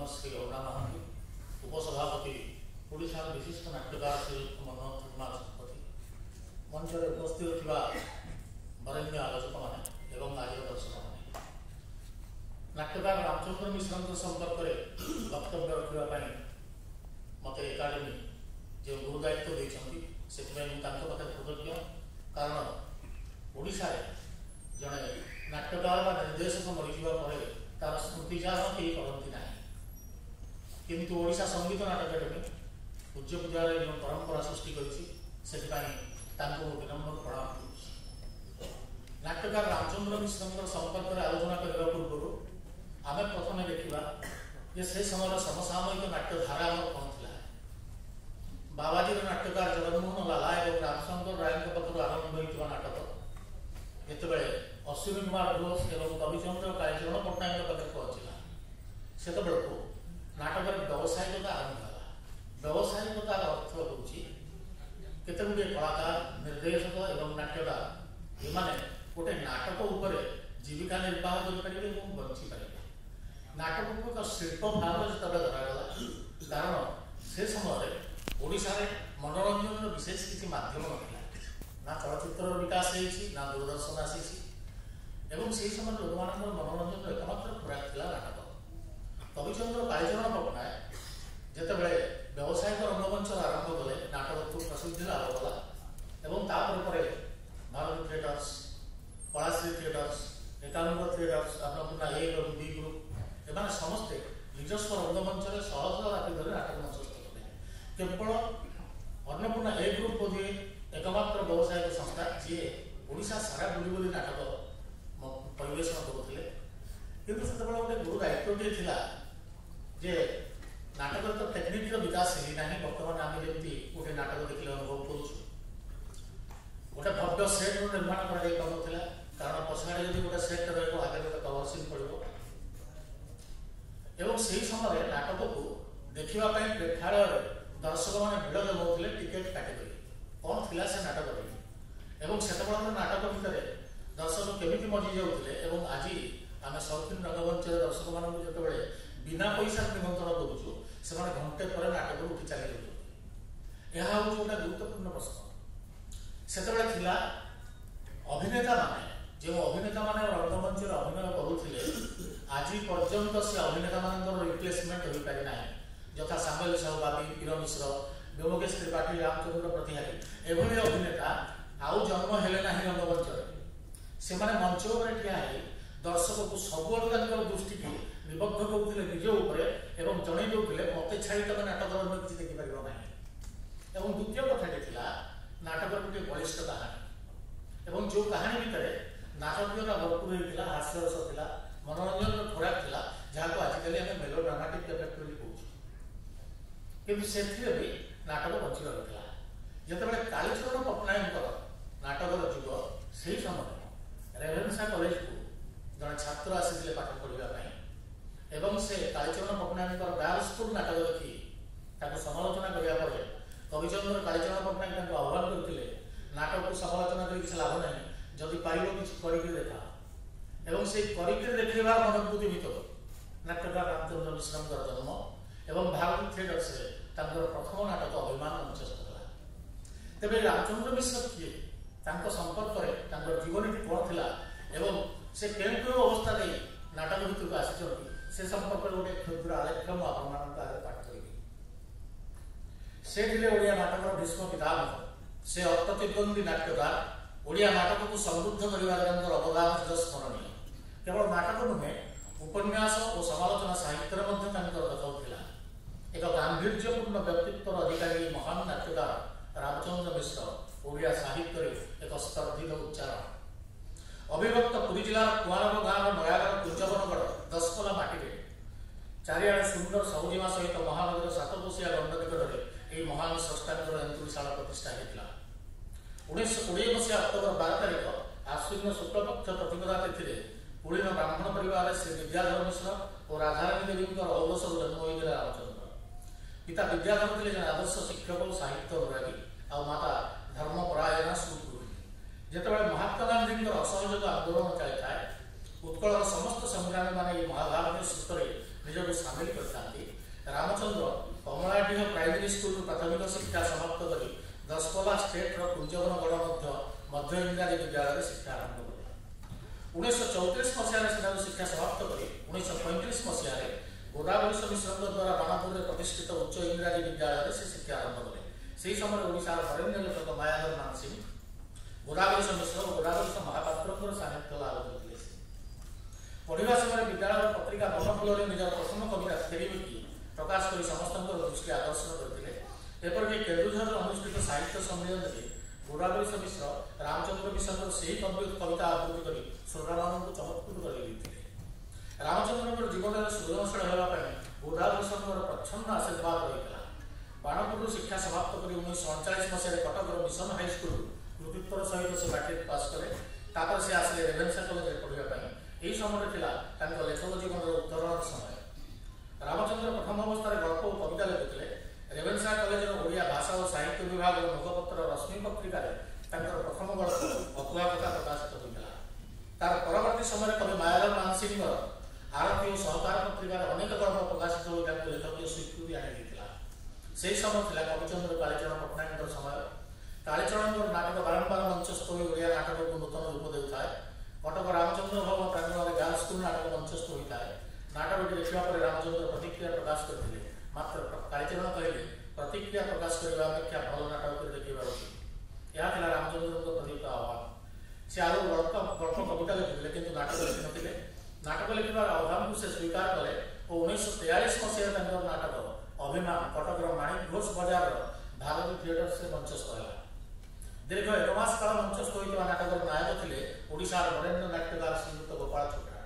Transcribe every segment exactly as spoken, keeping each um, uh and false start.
पद्मश्री अरुणा महांती, उपसभापति ओडिशा विशिष्ट नाट्यकार शिल्प मनोज कुमार संपति, मंच में उपस्थित वरेण्य आलोचक मैंने एवं आज दर्शक मैंने नाट्यकार रामचंद्र मिश्र संपर्क में वक्तव्य रखापी मत एकाडेमी जो गुरु दायित्व देते से कृतज्ञ कारण ओडिशा जड़े नाट्यकार व निर्देशक मरीजा तार स्मृतिचारण कहीं करती ना किंतु ओडिशा संगीत नाटक एकाडेमी पूज्य पूजार परंपरा सृष्टि कर विनम्र प्रणाम कर नाट्यकार रामचंद्र मिश्र संपर्क में आलोचना करने पूर्व आम प्रथम देखा से समय समसामयिक नाट्यधारा कौन था बाबाजी नाट्यकार जगन्मोहन लाला और रामशंकर राय पक्ष आरंभ होता नाटक जिते अश्विनी कुमार घोष और कविचंद्र कालीचरण पट्टनायक पाखे पहुंचला से नाटक व्यावसायिकता आरंभ है व्यावसायिकतार अर्थ होती केते गुड़े कलाकार निर्देशक और नाट्यकार ये गोटे नाटक उपर जीविका निर्वाह करेंगे बंची पारे नाटक को एक शिल्प भाव जो धरागला कारण से समय ओडिशा रे मनोरंजन विशेष किसी माध्यम ना ना चलचित्र विकास होती ना दूरदर्शन आसी एवं से समय लोक मान मनोरंजन एकमात्र खुराक था नाटक कविचंद्र कालीचरण पट्टनायक जिते व्यावसायिक रंगमंच आरंभ कले नाटक को प्रसिद्धि लाभ Kala Bharat theatres Kalashree theatres Ekananda theatres Annapurna A group B group एम समस्ते निजस्व रंगमंच शह शह राति धरी नाटक मंचस्थ कले केवल अन्नपूर्णा ए ग्रुप बोधे एकमात्र व्यावसायिक संस्था जी ओडिशा सारा बुली बुली नाटक परिवेशन करुले किंतु से गोटे गुरु दायित्वटे था जे नाटक तो टेक्निक विकास ही ना बर्तमान आम जमी गोटे नाटक देखिए अनुभव करुँ गोटे भव्य सेट निर्माण कर कारण पछाड़े जब गोटे सेट रही आगे गोटे कवर सीन पड़ो एवं से समय नाटक को देखापी प्रेक्षालय दर्शक मैंने भिड़ जमाते टिकेट काटिक कौन थी से नाटक एवं से नाटक भितर दर्शक केमी मजी जाते आज आम सौथिन रंगमंच दर्शक मान जो बिना पैसा निमंत्रण करूँ से घंटे पर नाटक उठी चली जाऊँ यह हूँ गोटे गुरुत्वपूर्ण प्रश्न से अभिनेता मान जो अभिनेता मान रंगमंच अभिनय करुले आज पर्यंत से अभिनेता मान रिप्लेसमेंट हो पारि ना यथा सामुएल साहू बाबी वीर मिश्र व्योमकेश त्रिपाठी रामचंद्र प्रतिहारी एभली अभिनेता आउ जन्म हेले ना रंगमंच से मंच पर ठिया दर्शक को सब दृष्टि की निबद्ध करुले निज एवं जन दूसरे मत छाड़ी तुम नाटक किसी देखिपार ना एवं द्वितीय कथाटी था नाटक गोटे बलिष्ठ कहानी एवं जो कहानी भितर नाटकीयता भरपूर होता हास्यरस था मनोरंजन खुराक था जहाँ को आजिकल आम मेलो ड्रामाटिक इफेक्ट बोली कहूँ किंतु से भी नाटक बची रही जिते कालीचरण पट्टनायक नाटकर जुग से समय रेभेन्सा कॉलेज को जड़े छात्र आसी पाठ पढ़ाई एवं से कालीचरण पट्टनायक डांसफुल नाटक देखी समालोचना करने कविचंद्र कालीचरण पट्टनायक आह्वान करते नाटक को समालोचना कर किसी लाभ ना जदि पार किसी कर देखा एवं से कर देखा मनोभूति भीतर नाट्यकार रामचंद्र मिश्र जन्म एवं भारत थिएटर्स प्रथम नाटक अभिमान मंचस्थ है तेरे रामचंद्र मिश्र किए संपर्क में जीवनी कौन थी एवं से केउ केउ अवस्था नहीं नाटक भितर को आसी से संपर्क में गोटे क्षुद्र आलेख्य मुझे पाठ करी से ओडिया नाटक भीष्म पितामह से अर्थतिद्वंदी नाट्यकार ओडिया नाटक को समृद्ध कर अवदान स्मरणीय केवल नाटक नुहे उपन्यास और समालोचना साहित्य दखल एक गांधीर्यपूर्ण व्यक्तित्व अधिकारी महान नाट्यकार रामचंद्र मिश्र ओडिया साहित्य एक स्पर्धित उच्चारण अभिव्यक्त पुरी जिलार कुआर गाँव नयागढ़ कुंजवनगढ़ दसपला माटी चारिआडे सुंदर सबुजिमा सहित महानगर सातकोशिया गंड निकट में महान षष्ठांग एंतुशाला प्रतिष्ठा होता उन्नीस कोड़े मसीहा अक्टोबर बार तारीख आश्विन शुक्लपक्ष प्रतिपदा तिथि पुलिन ब्राह्मण परिवार श्री विद्याधर मिश्र और राधारानी देवी अवसर जन्म होता रामचंद्र पिता विद्याधर थे जन आदर्श शिक्षक और साहित्य अनुरागी आ माता धर्मपरायणा सुगृहिणी जिते महात्मा गांधी असहयोग आंदोलन चली था उत्कल समस्त संग्रामी मैंने महाभारत सूत्र निजक सामिल करते एलपी स्कूल प्राथमिक शिक्षा समाप्त कर दसपल्ला स्टेट कुंजवनगढ़ मध्य इंग्राजी विद्यालय शिक्षा आरंभ कले। उन्नीस चौतीस मसीह शिक्षा समाप्त कर उन्नीस पैंतीस मसीह गोदावरी मिश्र द्वारा बाणपुर में प्रतिष्ठित उच्च इंग्राजी विद्यालय से शिक्षा आरंभ कले। से समय ओडिशार बरेण्य लेखक मायाधर मानसिंह गोदावरी मिश्र और गोदावरी महापात्र साहित्य लाभ करते। पढ़ा समय विद्यालय पत्रिका बनफूल में निजर प्रथम कविता फेरबे कि प्रकाश कर समस्त दृष्टि आकर्षण करते। एपरिक केन्दुझर अनुष्ठित साहित्य सम्मेलन में गोदावरी मिश्र रामचंद्र मिश्र से कविता आवृत्ति कर श्रोता चमत्कृत कर रामचंद्र जीवन में सृजनशील होगापी गोदावरी प्रच्छन्न आशीर्वाद रही है। बाणपुर शिक्षा समाप्त कर उन्नीस अड़चाश मसीह कटक मिशन हाईस्कल कृतित्वर सहित से मैट्रिक पास कले। से आसिले रेभेन्सा कॉलेज पढ़ाई यही समय लेखक जीवन उत्तरण समय। रामचंद्र प्रथम अवस्था गल्प और कविता लिखुते। रेभेन्सा कॉलेज ओडिया भाषा और साहित्य विभाग मुखपत्र रश्मि पत्रिका प्रथम गल्प अकुहा कथा प्रकाशित होता। तार परवर्ती समय कवि मायाधर मानसिंह आरती और सहकार पत्रिका अनेक गल्प प्रकाशित हो लेखकीय स्वीकृति आनीला। से समय कविचंद्र कालीचरण पट्टनायक समय। कालीचरण नाटक बारंबार मंचस्थ हो ओडिया नाटक को नूतन रूप देता है। कटक रामचंद्र भवन प्रांगण में गार्ल्स स्कूल नाटक मंचस्थ होता है। नाटक देखा रामचंद्र प्रतिक्रिया प्रकाश करते। मात्र कालीचरण कहले प्रतिक्रिया प्रकाश करने अपेक्षा भल नाटक देखा उचित। यह रामचंद्र प्रति आह्वान। से आगे गल्प गल्प कविता लिखुते कि नाटक लिखि नी। नाटक लिखार आह्वान को से स्वीकार कले और उन्नीस तेयालीस मसीह नाटक अभिमान कटक माणिक घोष बाजार भारती थिएटर से मंचस्थ है। दीर्घ एक मास काल मंचस्थ होता नाटक नायक थे ओडिशार बरेण्य नाट्यकार श्रीयुक्त गोपाल छोटा।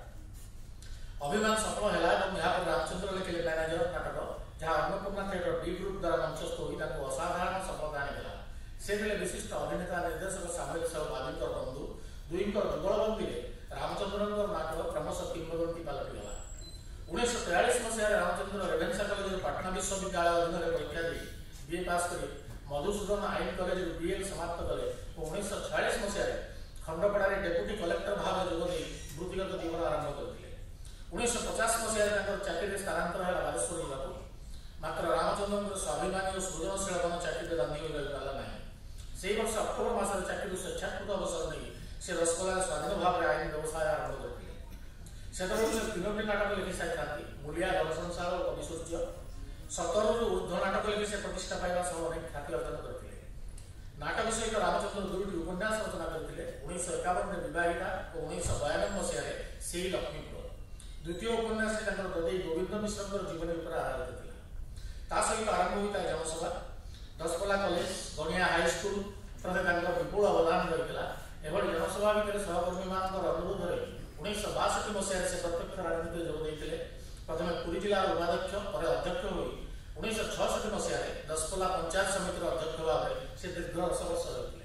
अभिमान सफल है और रामचंद्र लिखिले मैनेजर नाटक जहाँ अन्नपूर्णा थिएटर डी ग्रुप द्वारा मंचस्थ हो असाधारण सफलता आनीला। से विशिष्ट अभिनेता निर्देशक सामरिक साहू बाबीकर बंधु दुईकर जुगलबंदी रामचंद्र नाटक क्रमश किंवदंती पलटिगला। उन्नीस तेयालीस मसीह रामचंद्र रेभेन्सा कॉलेज पटना विश्वविद्यालय अधीन परीक्षा दी बीए पास कर मधुसूदन आईन कॉलेज बीएल समाप्त कले और उन्नीस छयालीस मसीह खंडपड़ा डेप्यूटी कलेक्टर भाव जोगदे वृत्तिगत जीवन आरंभ करते। उन्नीस पचास मसीह चाकरी स्थानांतर है बालेश्वर जिला। मात्र रामचंद्र स्वाभिमानी और सृजनशील बन चाकरी बांधि रही पारा ना। से वर्ष अक्टोबर मसर चाकरी स्वेच्छाकृत अवसर नहीं से रसगोल्ला स्वाधीन भाव में आईन व्यवसाय आरंभ करते। से तीनोटी नाटक लिखि सारी था मूलिया घर संसार और कवि सूर्य सतर ऊर्ध नाटक लिखि से प्रतिष्ठा पाइबा सह अनेक ख्याति अर्जन करते। नाटक सहित रामचंद्र दुईटी उपन्यास रचना करते। उन्नीस एकावन विवाहिता और उन्नीस बयानबे मसीह से लक्ष्मीपुर द्वितीय उपन्यास ददई गोविंद मिश्र जीवन पर आधारित था। सहित आरंभ होता है जनसभा दसपल्ला कॉलेज गणिया हाईस्कल प्रति विपुल अवदान रही है। जनसभा भितर सहकर्मी मान अनुरोध उन्नीस बासठी मसीह से प्रत्यक्ष राजनीति जोगदे। प्रथम पुरी जिला उपाध्यक्ष पर अध्यक्ष हो उन्नीस छठी मसीह दसपल्ला पंचायत समितिर अध्यक्ष भाव से दीर्घ दस वर्ष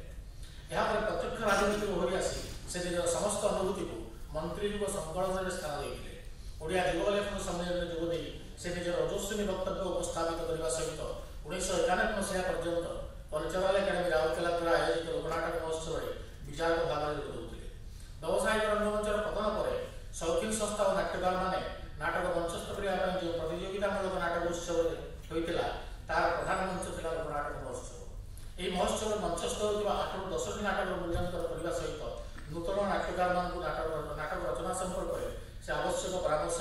रही। यहाँ प्रत्यक्ष राजनीति ओहरी आसी से निज समस्त अनुभूति को मंत्री युग संकलन में स्थान देते। ओडिया युव लेखन सम्मेलन में जोगदे से निज रजस्वी वक्तव्य उपस्थापित करने सहित उन्नीस एकानबे मसीहा पर्यंत कल्चरल एकाडेमी राउरकेला द्वारा आयोजित लोकनाटक महोत्सव में विचारक भाव में जोगदे। व्यावसायिक रंगमंचर पतन पर शौकीन संस्था और नाट्यकार मैंने नाटक मंचस्थ करने जो प्रतियोगितामूलक नाटक उत्सव होता तार प्रधान मंच था लोकनाटक महोत्सव। यह महोत्सव मंचस्थ होता आठ रु दस नाटक मूल्यांकन करने सहित नूतन नाट्यकार मान नाटक नाटक रचना संपर्क से आवश्यक परामर्श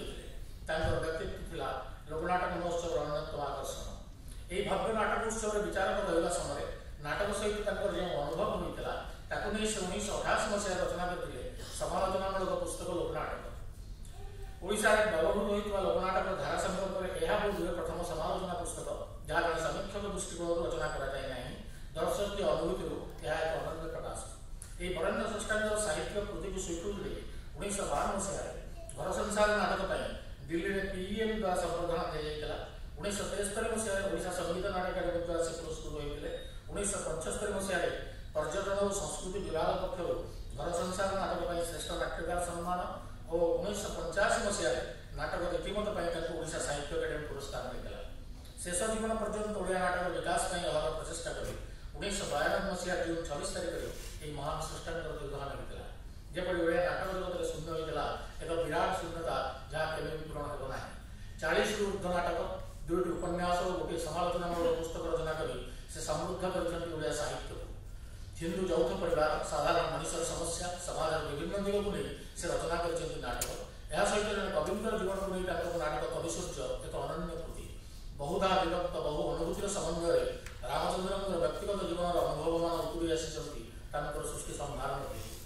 व्यक्तित्व था लोकनाटक महोत्सव अन्यतम आकर्षण। यह भव्य नाटक उत्सव विचारक रहा समय नाटक सहित जो अनुभव होता से उन्नीस अठाशी मसीह रचना करते समालोचनामूलक पुस्तक लोकनाटक। ओडिशा व्यवहृत होता लोकनाटक धारा संपर्क में यह बोध प्रथम समालोचना पुस्तक जहाँ जन समीक्षक दृष्टिकोण रचना कराए ना दर्शक अनुभूति यह एक अनन्य प्रकाश। यह बरेण्य स्रष्टा साहित्य कृति को स्वीकृति उन्नीस बावन मसीह घर संसार नाटक दिल्ली में पीईएम द्वारा संवर्धना दिया। उन्नीस तेस्तरी मसीह ओडिशा संगीत नाटक अकादेमी द्वारा से पुरस्कृत होते। उन्नीस पंचस्तरी मसीह पर्यटन और संस्कृति विभाग पक्ष घर संसार नाटक श्रेष्ठ नाट्यकार सम्मान और उन्नीस पंचाशी मसीह नाटक रीतिमत ओडिशा साहित्य अकादेमी पुरस्कार मिलता। शेष जीवन पर्यंत ओडिया नाटक विकास अहर प्रचेषा कर उन्नीस बयानबे मसीह जून छब्बीस तारीख में यह महान स्रष्टा दुर्घटना घटला। जपरी ओडिया नाटक जगत में शून्य होता एक विराट शून्यता जहाँ केवे पूरण हो ना। चालीस ऊर्ध नाटक दुईटी उपन्यास और गोटे समालोचनामूलक पुस्तक रचना कर समृद्ध कर साहित्य को हिंदू यौथ परिवार साधारण मनुष्य समस्या समाज विभिन्न दिग को नहीं से रचना कर नाटक यह सहित जन कविंर जीवन को नहीं नाटक कविसूर्य एक अनन्य कृति बहुधा विभक्त बहु अनुभूतिर समन्वय रामचंद्र व्यक्तिगत जीवन अनुभव मान उतरी आसी सृष्टि संभार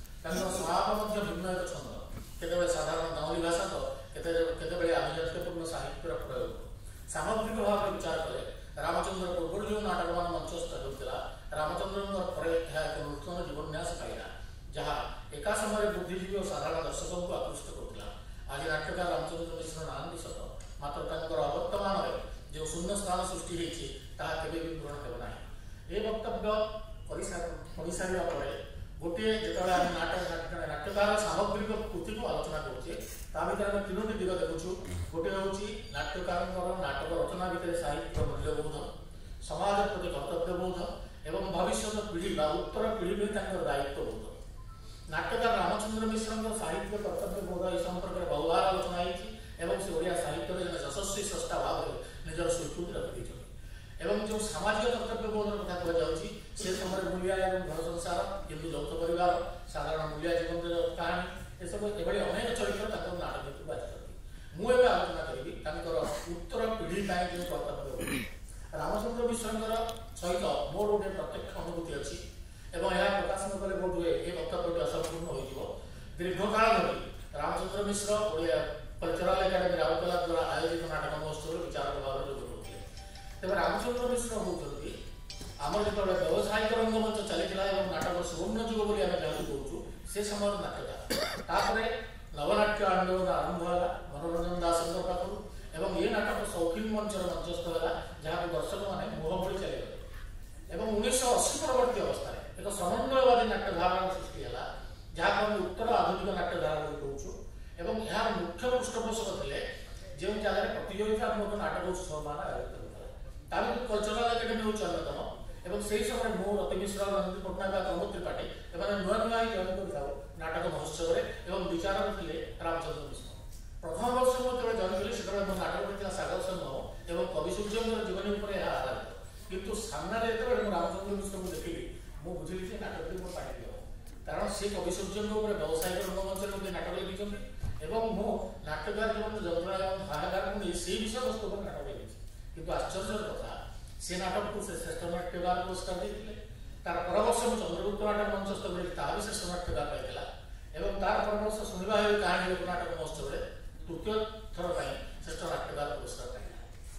स्वभाव भिन्न एक छंद केतबे साधारण गाँवली भाषा तो केतबे आभिजात्यपूर्ण साहित्यर प्रयोग सामग्रिक भाव में विचार कले रामचंद्र पूर्व जो नाटक मान मंचस्थ होता रामचंद्र पर एक नूतन जीवन्यास पाइला जहाँ एका समय बुद्धिजीवी और साधारण दर्शकों को आकृष्ट करता आज नाट्यकार रामचंद्र मिश्र नांदी सत मात्र अवर्तमान जो शून्य स्थान सृष्टि होती भी पूरण हेना ये वक्तव्य कर सारा गोटे जो नाटक नाट्यकार सामग्रिक कृति को आलोचना करुचे भर आम तीनो दिग देखु गोटे हूँ नाट्यकार नाटक रचना भितर साहित्य मूल्यबोध समाज प्रति कर्तव्यबोध एवं भविष्य पीढ़ी उत्तर पीढ़ी भी दायित्वबोध नाट्यकार रामचंद्र मिश्र साहित्य कर्तव्यबोध यह संपर्क में बहुबार आलोचना होती से ओडिया साहित्य जन यशस्वी स्रष्टा भाव में निजर स्वीकृति रखी एवं जो सामाजिक कर्तव्यबोध कथा कहुच्छी से समय मूलिया और घर संसार हिंदू यौथ परिवार साधारण मूलिया जीवन कहानी ये सब एभली अनेक चरित्र नाटक को आसती मुझे आलोचना करी उत्तर पीढ़ी जो कर्तव्य रामचंद्र मिश्र सहित मोर गोटे प्रत्यक्ष अनुभूति अच्छी यह प्रकाशन कले बोध हुए ये वक्तव्य असंपूर्ण हो दीर्घ काल धरी रामचंद्र मिश्र ओडिया कल्चरल एकाडेमी राउरकेला द्वारा आयोजित नाटक महोत्सव विचारक भाव में जोग देते तेज रामचंद्र मिश्र होती आम जो व्यावसायिक रंगमंच चलता नाटक सुवर्ण जुग बोली आम जहाँ कहूँ से समय नाटक नवनाट्य आंदोलन आरंभ है मनोरंजन दास पाखु एवं ये नाटक शौकीन मंचर मंचस्थ है जहाँ दर्शक मैंने मुह भरी चलते उन्नीस अशी परवर्ती अवस्था एक समन्वयवादी नाट्यधारा सृष्टि है जहाँ आम उत्तर आधुनिक नाट्यधारा कहूँ यार मुख्य पृष्ठपोषक थे जो जगह प्रतियोगितात्मक नाटक उत्सव मान आयोजित होता है कल्चरल एकाडेमी हूँ अन्यतम और से समय मु रति मिश्र रंजित पट्टनायक प्रमोद त्रिपाठी एवं नुआ नुआ ही जॉइन कर नाटक महोत्सव में विचारक थे रामचंद्र मिश्र प्रथम वर्ष मुझे जॉइन कली से नाटक होता सागर संगम और कविसूर्य जीवनी पर यह आधारित किंतु सामने जो रामचंद्र मिश्र को देखी मुझे बुझिली नाटक मोर पाटी दियो कारण से कविसूर्य व्यावसायिक रंगमंच में नाटक लिखिं एवं मु नाट्यकार जीवन जंत्रणा हाहाकार को से विषय वस्तु पर नाटक लिखी किंतु आश्चर्य कथा से नाटक को से श्रेष्ठ नाट्यकार पुरस्कार देते तार परवर्ष चंद्रगुप्त नाटक मंचस्थ कर भी श्रेष्ठ नाट्यकार पाई एवं तार परवर्ष शुणा कहानी लोक नाटक महोत्सव में तृतीय थर पर श्रेष्ठ नाट्यकार पुरस्कार पाई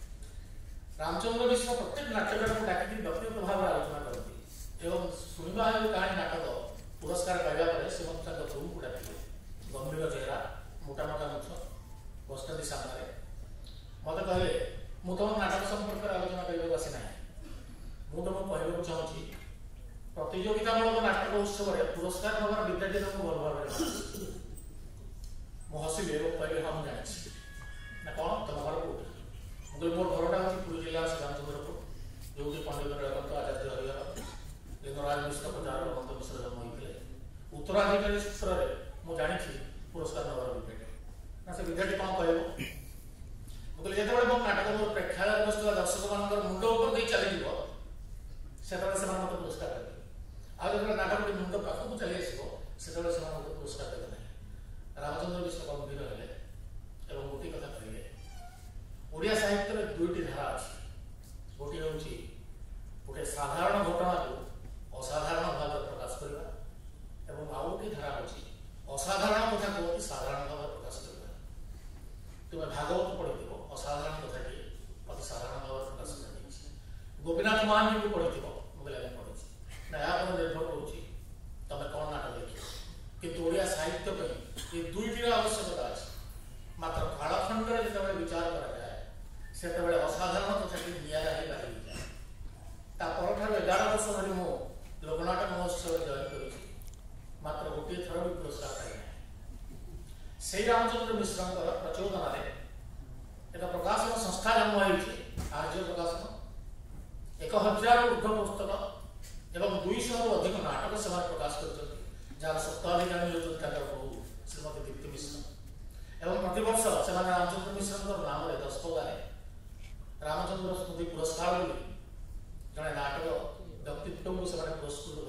रामचंद्र मिश्र प्रत्येक नाट्यकार को डाक व्यक्तिगत भाव में आलोचना करती एवं शुणा कहानी नाटक पुरस्कार पाइबा से रूम को डाक गंभीर चेहरा मोटा मोटा मुछ बसती सामने मत कहले मु तुम नाटक संपर्क में आलोचना करने आसी ना मुझे कहूँ चाहूँगी प्रतियोगितामूलक नाटक उत्सव में पुरस्कार नवार विद्यार्थी को भल भाव मु हसिली और कहली हाँ मुझे जानी ना कौन तुम घर कौट मुझे मोर घरटा हूँ पुरी जिला श्रीरामचंद्रपुर जो कि पंडित नीलकंठ आचार्य हरिहर लिंगराज मिश्र प्रचार अनंत मिश्र जन्म होते उत्तराधिकारी सूत्र में मुझे जानी पुरस्कार नवार विद्यार्थी ना से विद्यार्थी कौन कह मुझे जो नाटक प्रेक्षालय बसुवा दर्शक मान मुंड उपर चली से मत पुरस्कार देते आज जो नाटक मुंड पाखक चली आसो से पुरस्कार देते ना रामचंद्र मिश्र गंभीर है और गोटे कथा कहे ओडिया साहित्य में दुईटी धारा अच्छी गोटे हूँ गोटे साधारण घटना को असाधारण भाव प्रकाश करवा और आउ गोटे धारा अच्छी असाधारण कथा को अति साधारण भाव प्रकाश करवा तुम्हें भागवत पढ़ी असाधारण कथाटी अति साधारण भाव प्रकाश कर गोपीनाथ महान को पढ़ी मुझे पढ़ी ना यहाँ निर्भर करुँच तुम कौन नाटक देख किंतु ओडिया साहित्य ये दुईटर आवश्यकता अच्छी मात्र कालखंड जो विचार कराए से असाधारण कथाटी निरा ही बाहरी जाए एगार वर्ष धरी मु लोकनाटक महोत्सव जॉइन कर मात्र गोटे थर भी पुरस्कार पाई से रामचंद्र मिश्र प्रचोदन एक प्रकाशन संस्था जन्म होती आर्य प्रकाशन एक हजार ऊर्ध पुस्तक एवं दुईश अधिक नाटक से प्रकाश कर जार सप्ताधिकारी होती बहु श्रीमती दीप्ति मिश्र एवं प्रतिवर्ष से रामचंद्र मिश्र नाम दस्तगारे रामचंद्र स्मृति पुरस्कार बोली जड़े नाटक व्यक्तित्व को से पुरस्कृत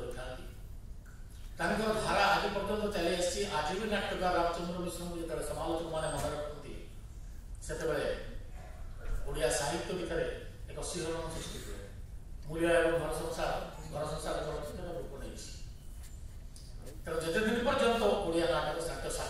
कर धारा आज पर्यटन चली आसी आज भी नाटककार रामचंद्र मिश्र को जो समालोचक मैंने मन रखती से ओडिया साहित्य भितर एक शिहरण सृष्टि हुए मूल्य एवं घर संसार घर संसार चलचित्र रूप नहीं तेणु जिते दिन पर्यंत ओडिया नाटक साहित्य